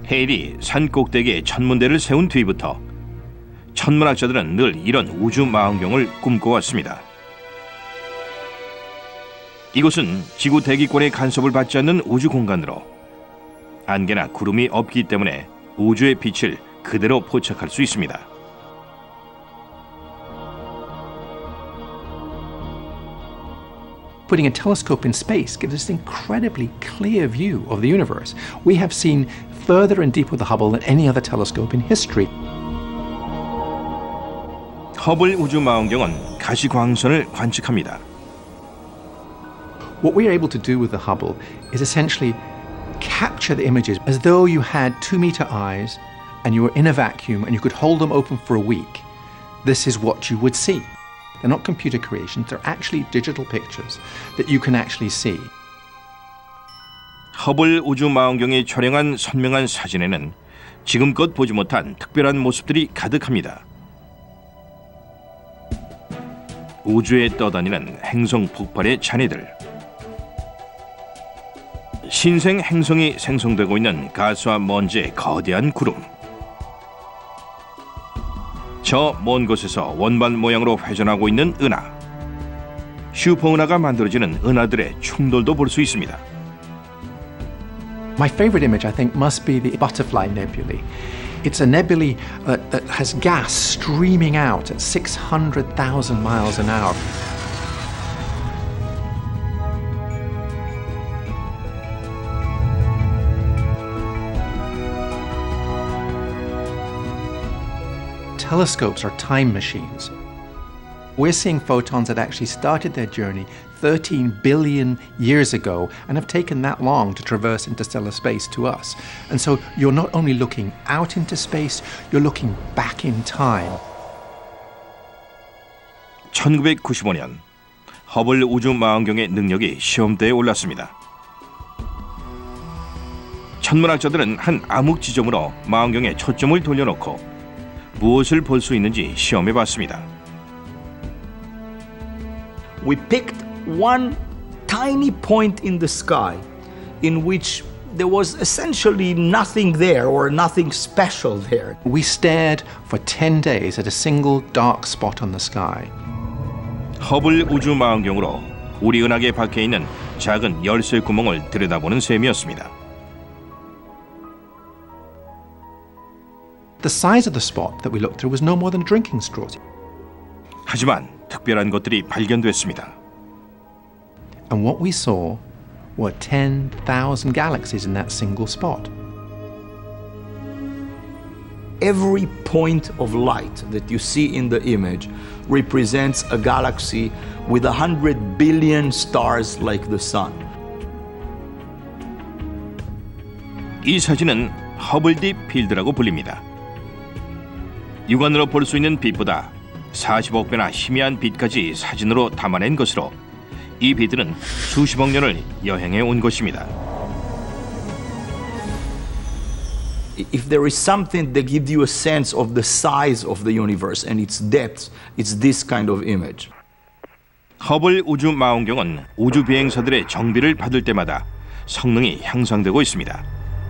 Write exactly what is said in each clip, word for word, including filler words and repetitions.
헤일이 산 꼭대기에 천문대를 세운 뒤부터 천문학자들은 늘 이런 우주 망원경을 꿈꿔왔습니다. 이곳은 지구 대기권의 간섭을 받지 않는 우주 공간으로 안개나 구름이 없기 때문에 우주의 빛을 그대로 포착할 수 있습니다. Putting a telescope in space gives us an incredibly clear view of the universe. We have seen further and deeper with the Hubble than any other telescope in history. 허블 우주 망원경은 가시광선을 관측합니다. What we are able to do with the Hubble is essentially capture the images as though you had two-meter eyes and you were in a vacuum and you could hold them open for a week. This is what you would see. They're not computer creations, they're actually digital pictures that you can actually see. 허블 우주 망원경이 촬영한 선명한 사진에는 지금껏 보지 못한 특별한 모습들이 가득합니다. 우주에 떠다니는 행성 폭발의 잔해들, 신생 행성이 생성되고 있는 가스와 먼지의 거대한 구름, 저 먼 곳에서 원반 모양으로 회전하고 있는 은하, 슈퍼은하가 만들어지는 은하들의 충돌도 볼 수 있습니다. My favorite image, I think, must be the Butterfly Nebulae. It's a nebulae uh, that has gas streaming out at six hundred thousand miles an hour. Telescopes are time machines. We're seeing photons that actually started their journey thirteen billion years ago and have taken that long to traverse interstellar space to us. And so you're not only looking out into space, you're looking back in time. 천구백구십오 년 허블 우주 망원경의 능력이 시험대에 올랐습니다. 천문학자들은 한 암흑 지점으로 망원경에 초점을 돌려놓고 무엇을 볼 수 있는지 시험해 봤습니다. We picked one tiny point in the sky in which there was essentially nothing there or nothing special there. We stared for ten days at a single dark spot on the sky. 허블 우주 망원경으로 우리 은하계 밖에 있는 작은 열쇠 구멍을 들여다보는 셈이었습니다. The size of the spot that we looked through was no more than a drinking straw. 하지만 특별한 것들이 발견됐습니다. And what we saw were ten thousand galaxies in that single spot. Every point of light that you see in the image represents a galaxy with a hundred billion stars like the sun. 이 사진은 허블 딥 필드라고 불립니다. 육안으로 볼 수 있는 빛보다 사십억 배나 희미한 빛까지 사진으로 담아낸 것으로 이 빛들은 수십억 년을 여행해 온 것입니다. If there is something that gives you a sense of the size of the universe and its depth, it's this kind of image. 허블 우주 망원경은 우주 비행사들의 정비를 받을 때마다 성능이 향상되고 있습니다.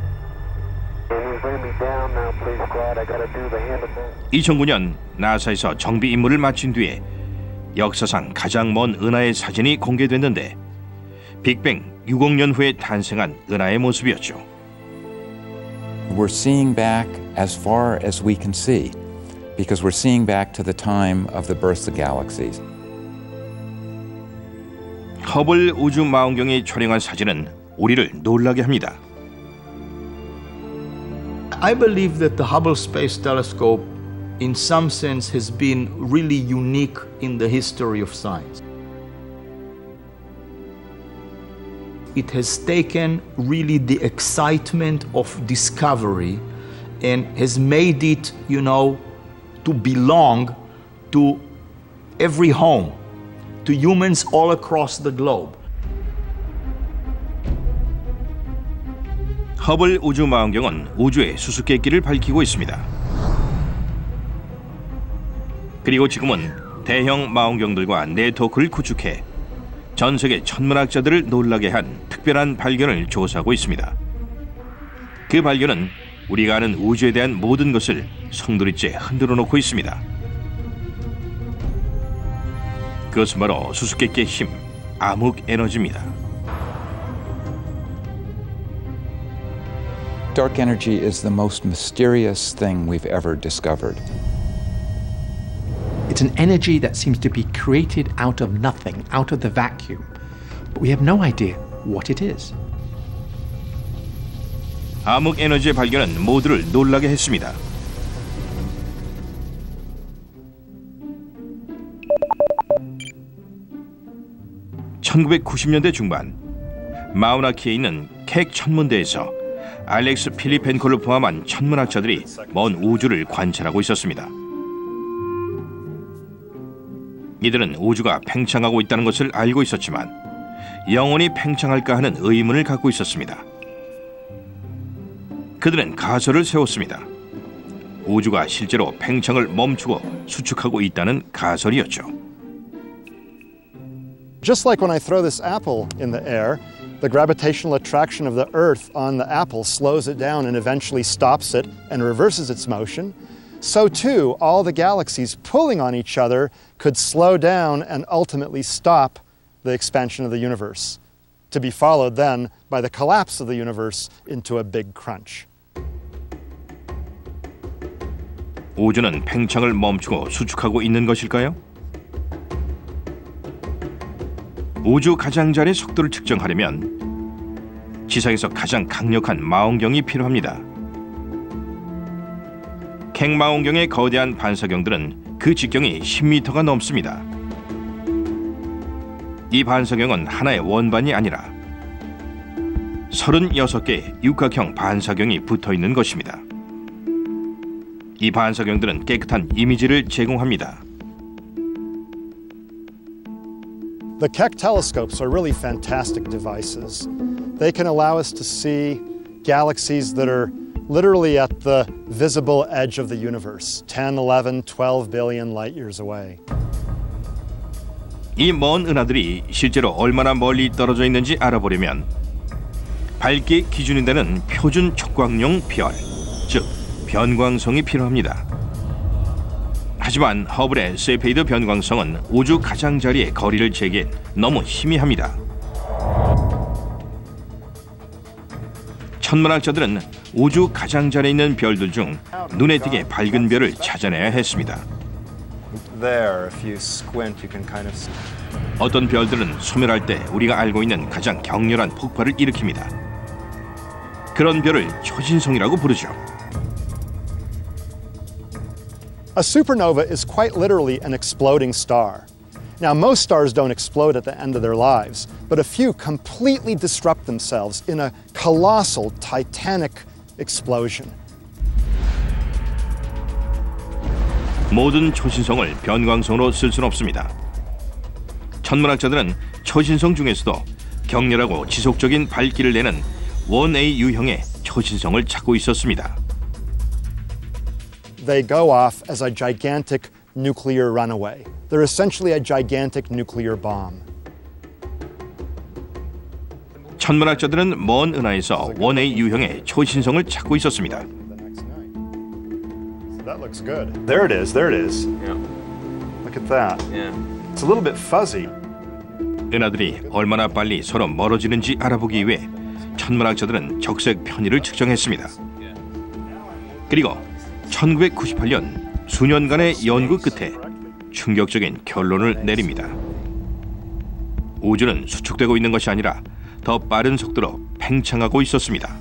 이천구 년 나사에서 정비 임무를 마친 뒤에 역사상 가장 먼 은하의 사진이 공개됐는데 빅뱅 육억 년 후에 탄생한 은하의 모습이었죠. We're seeing back as far as we can see because we're seeing back to the time of the birth of galaxies. 허블 우주 망원경이 촬영한 사진은 우리를 놀라게 합니다. I believe that the Hubble Space Telescope in some sense has been really unique in the history of science. It has taken really the excitement of discovery and has made it, you know, to belong to every home, to humans all across the globe. 허블 우주 망원경은 우주의 수수께끼를 밝히고 있습니다. 그리고 지금은 대형 망원경들과 네트워크를 구축해 전 세계 천문학자들을 놀라게 한 특별한 발견을 조사하고 있습니다. 그 발견은 우리가 아는 우주에 대한 모든 것을 송두리째 흔들어 놓고 있습니다. 그것은 바로 수수께끼의 힘, 암흑 에너지입니다. Dark energy is the most mysterious thing we've ever discovered. It's an energy that seems to be created out of nothing, out of the vacuum. But we have no idea what it is. 암흑 에너지의 발견은 모두를 놀라게 했습니다. 천구백구십 년대 중반, 마우나키에 있는 캑 천문대에서 알렉스 필리펜코를 포함한 천문학자들이 먼 우주를 관찰하고 있었습니다. 이들은 우주가 팽창하고 있다는 것을 알고 있었지만 영원히 팽창할까 하는 의문을 갖고 있었습니다. 그들은 가설을 세웠습니다. 우주가 실제로 팽창을 멈추고 수축하고 있다는 가설이었죠. Just like when I throw this apple in the air, the gravitational attraction of the Earth on the apple slows it down and eventually stops it and reverses its motion, so too all the galaxies pulling on each other could slow down and ultimately stop the expansion of the universe, to be followed then by the collapse of the universe into a big crunch. 우주는 팽창을 멈추고 수축하고 있는 것일까요? 우주 가장자리의 속도를 측정하려면 지상에서 가장 강력한 망원경이 필요합니다. 캑 망원경의 거대한 반사경들은 그 직경이 십 미터가 넘습니다. 이 반사경은 하나의 원반이 아니라 서른여섯 개의 육각형 반사경이 붙어 있는 것입니다. 이 반사경들은 깨끗한 이미지를 제공합니다. The Keck telescopes are really fantastic devices. They can allow us to see galaxies that are literally at the visible edge of the universe, ten, eleven, twelve billion light years away. 이 먼 은하들이 실제로 얼마나 멀리 떨어져 있는지 알아보려면 밝기의 기준이 되는 표준 촉광용 별, 즉 변광성이 필요합니다. 하지만 허블의 세페이드 변광성은 우주 가장자리의 거리를 재기엔 너무 희미합니다. 천문학자들은 우주 가장자리에 있는 별들 중 눈에 띄게 밝은 별을 찾아내야 했습니다. 어떤 별들은 소멸할 때 우리가 알고 있는 가장 격렬한 폭발을 일으킵니다. 그런 별을 초신성이라고 부르죠. A supernova is quite literally an exploding star. Now, most stars don't explode at the end of their lives, but a few completely disrupt themselves in a colossal, titanic explosion. 모든 초신성을 변광성으로 쓸 수는 없습니다. 천문학자들은 초신성 중에서도 격렬하고 지속적인 밝기를 내는 원 에이 유형의 초신성을 찾고 있었습니다. They go off as a gigantic nuclear runaway. They're essentially a gigantic nuclear bomb. 천문학자들은 먼 은하에서 원 에이 유형의 초신성을 찾고 있었습니다. That looks good. There it is. There it is. Yeah. Look at that. Yeah. It's a little bit fuzzy. 은하들이 얼마나 빨리 서로 멀어지는지 알아보기 위해 천문학자들은 적색 편의를 측정했습니다. 그리고 천구백구십팔 년 수년간의 연구 끝에 충격적인 결론을 내립니다. 우주는 수축되고 있는 것이 아니라 더 빠른 속도로 팽창하고 있었습니다.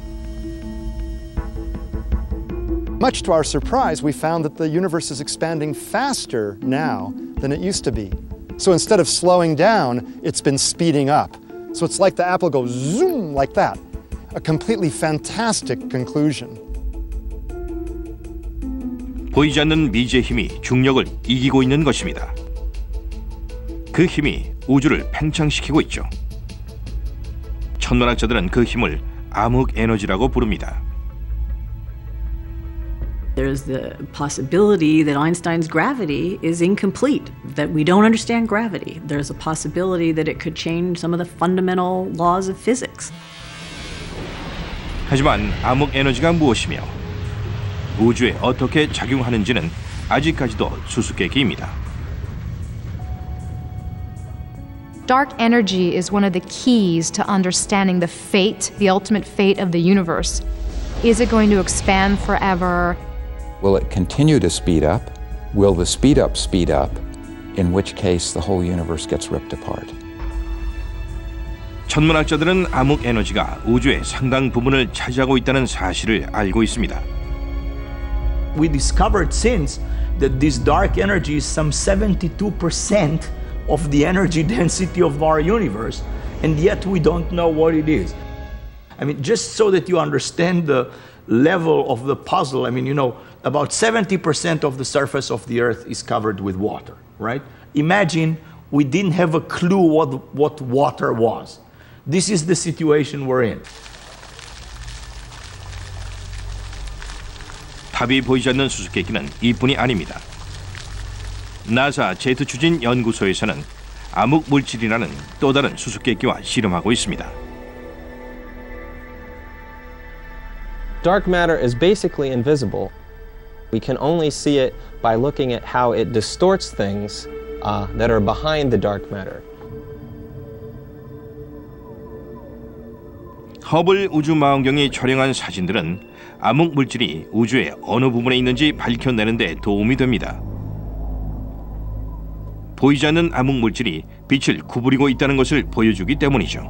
Much to our surprise, we found that the universe is expanding faster now than it used to be. So instead of slowing down, it's been speeding up. So it's like the apple goes zoom like that. A completely fantastic conclusion. 보이지 않는 미지의 힘이 중력을 이기고 있는 것입니다. 그 힘이 우주를 팽창시키고 있죠. 천문학자들은 그 힘을 암흑 에너지라고 부릅니다. There's the possibility that Einstein's gravity is incomplete, that we don't understand gravity. There's a possibility that it could change some of the fundamental laws of physics. 하지만 암흑 에너지가 무엇이며 우주에 어떻게 작용하는지는 아직까지도 수수께끼입니다. Dark energy is one of the keys to understanding the fate, the ultimate fate of the universe. Is it going to expand forever? Will it continue to speed up? Will the speed up speed up? In which case the whole universe gets ripped apart. 천문학자들은 암흑 에너지가 우주의 상당 부분을 차지하고 있다는 사실을 알고 있습니다. We discovered since that this dark energy is some seventy-two percent of the energy density of our universe, and yet we don't know what it is. I mean, just so that you understand the level of the puzzle, I mean, you know, about seventy percent of the surface of the Earth is covered with water, right? Imagine we didn't have a clue what, what water was. This is the situation we're in. 답이 보이지 않는 수수께끼는 이뿐이 아닙니다. 나사 제트 추진 연구소에서는 암흑 물질이라는 또 다른 수수께끼와 씨름하고 있습니다. Dark matter is basically invisible. We can only see it by looking at how it distorts things uh, that are behind the dark matter. 허블 우주망원경이 촬영한 사진들은 암흑 물질이 우주의 어느 부분에 있는지 밝혀내는 데 도움이 됩니다. 보이지 않는 암흑 물질이 빛을 구부리고 있다는 것을 보여주기 때문이죠.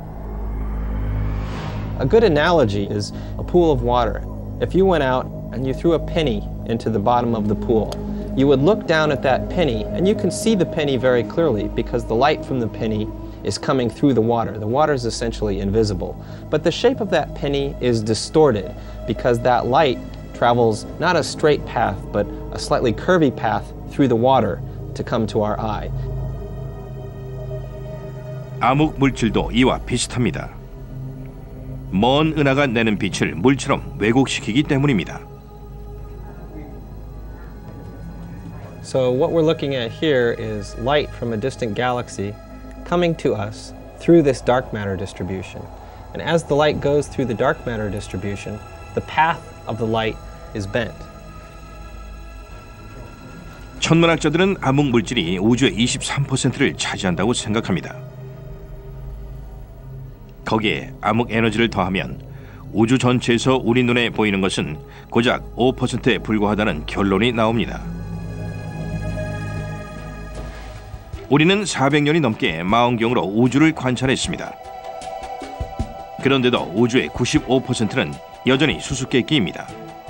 A good analogy is a pool of water. If you went out and you threw a penny into the bottom of the pool, you would look down at that penny and you can see the penny very clearly because the light from the penny is coming through the water. The water is essentially invisible. But the shape of that penny is distorted because that light travels not a straight path, but a slightly curvy path through the water to come to our eye. 암흑 물질도 이와 비슷합니다. 먼 은하가 내는 빛을 물처럼 왜곡시키기 때문입니다. So what we're looking at here is light from a distant galaxy coming to us through this dark matter distribution. And as the light goes through the dark matter distribution, the path of the light is bent. 천문학자들은 암흑 물질이 우주의 이십삼 퍼센트를 차지한다고 생각합니다. 거기에 암흑 에너지를 더하면 우주 전체에서 우리 눈에 보이는 것은 고작 오 퍼센트에 불과하다는 결론이 나옵니다. 우리는 사백 년이 넘게 망원경으로 우주를 관찰했습니다. 그런데도 우주의 구십오 퍼센트는 여전히 수수께끼입니다.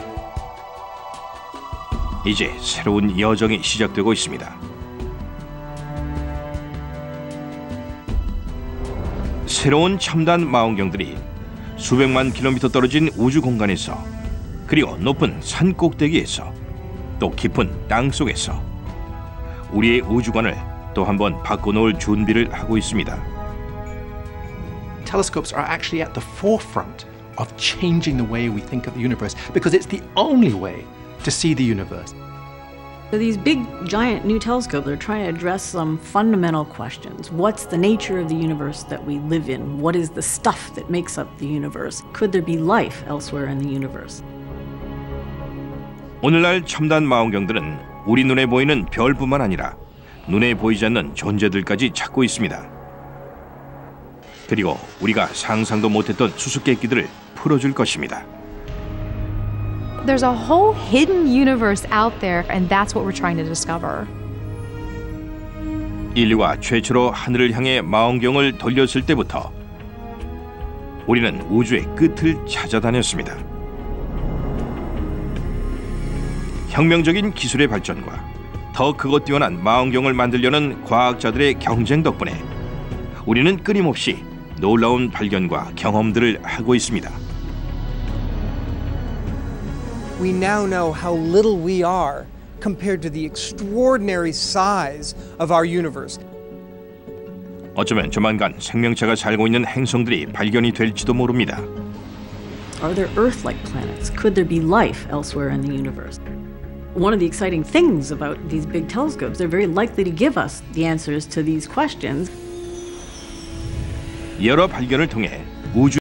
이제 새로운 여정이 시작되고 있습니다. 새로운 첨단 망원경들이 수백만 킬로미터 떨어진 우주 공간에서, 그리고 높은 산 꼭대기에서, 또 깊은 땅 속에서 우리의 우주관을 또 한 번 바꿔놓을 준비를 하고 있습니다. Telescopes are actually at the forefront of changing the way we think of the universe because it's the only way to see the universe. So these big, giant new telescopes are trying to address some fundamental questions. What's the nature of the universe that we live in? What is the stuff that makes up the universe? Could there be life elsewhere in the universe? 오늘날 첨단 망원경들은 우리 눈에 보이는 별뿐만 아니라 눈에 보이지 않는 존재들까지 찾고 있습니다. 그리고 우리가 상상도 못했던 수수께끼들을 풀어줄 것입니다. There's a whole hidden universe out there, and that's what we're trying to discover. 인류가 최초로 하늘을 향해 망원경을 돌렸을 때부터 우리는 우주의 끝을 찾아다녔습니다. 혁명적인 기술의 발전과 더 크고 뛰어난 망원경을 만들려는 과학자들의 경쟁 덕분에 우리는 끊임없이 놀라운 발견과 경험들을 하고 있습니다. We now know how little we are compared to the extraordinary size of our universe. 어쩌면 조만간 생명체가 살고 있는 행성들이 발견이 될지도 모릅니다. Are there Earth-like planets? Could there be life elsewhere in the universe? One of the exciting things about these big telescopes, they're very likely to give us the answers to these questions. 여러 발견을 통해 우주